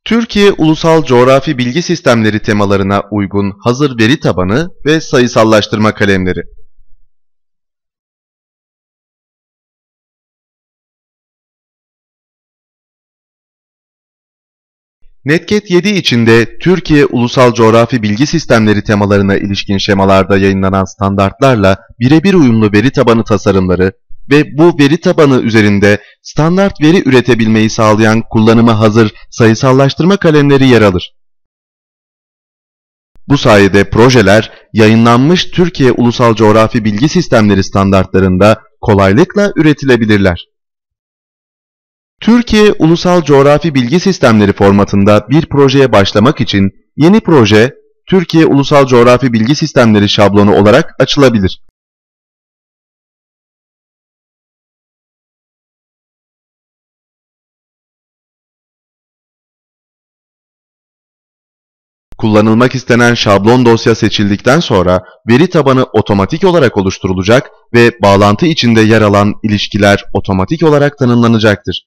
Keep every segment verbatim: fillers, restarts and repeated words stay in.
Türkiye Ulusal Coğrafi Bilgi Sistemleri temalarına uygun hazır veri tabanı ve sayısallaştırma kalemleri. Netcat yedi içinde Türkiye Ulusal Coğrafi Bilgi Sistemleri temalarına ilişkin şemalarda yayınlanan standartlarla birebir uyumlu veri tabanı tasarımları ve bu veri tabanı üzerinde standart veri üretebilmeyi sağlayan kullanıma hazır sayısallaştırma kalemleri yer alır. Bu sayede projeler yayınlanmış Türkiye Ulusal Coğrafi Bilgi Sistemleri standartlarında kolaylıkla üretilebilirler. Türkiye Ulusal Coğrafi Bilgi Sistemleri formatında bir projeye başlamak için yeni proje Türkiye Ulusal Coğrafi Bilgi Sistemleri şablonu olarak açılabilir. Kullanılmak istenen şablon dosya seçildikten sonra veri tabanı otomatik olarak oluşturulacak ve bağlantı içinde yer alan ilişkiler otomatik olarak tanımlanacaktır.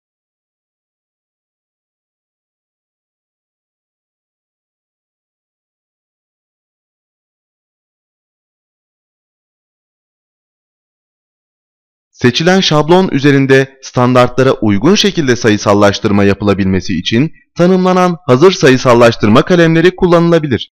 Seçilen şablon üzerinde standartlara uygun şekilde sayısallaştırma yapılabilmesi için tanımlanan hazır sayısallaştırma kalemleri kullanılabilir.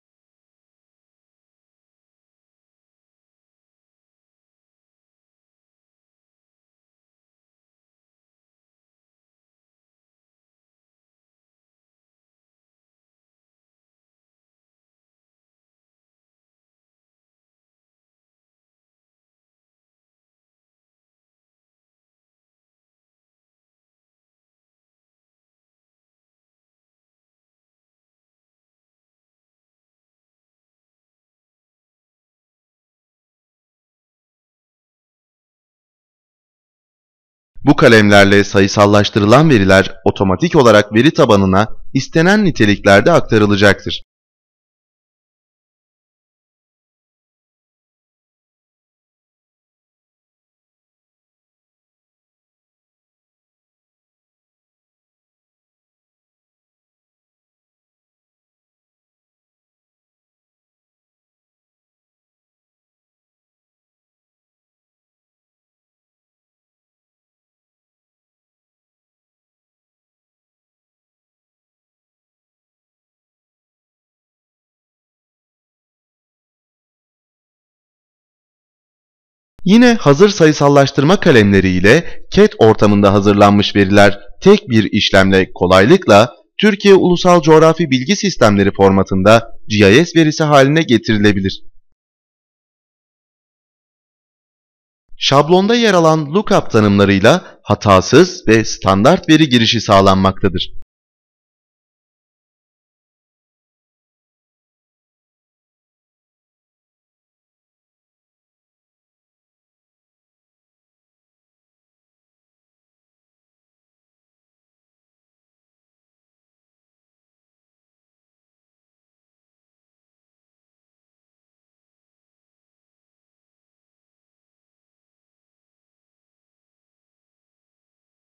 Bu kalemlerle sayısallaştırılan veriler otomatik olarak veri tabanına istenen niteliklerde aktarılacaktır. Yine hazır sayısallaştırma kalemleri ile cat ortamında hazırlanmış veriler tek bir işlemle kolaylıkla Türkiye Ulusal Coğrafi Bilgi Sistemleri formatında G I S verisi haline getirilebilir. Şablonda yer alan lookup tanımlarıyla hatasız ve standart veri girişi sağlanmaktadır.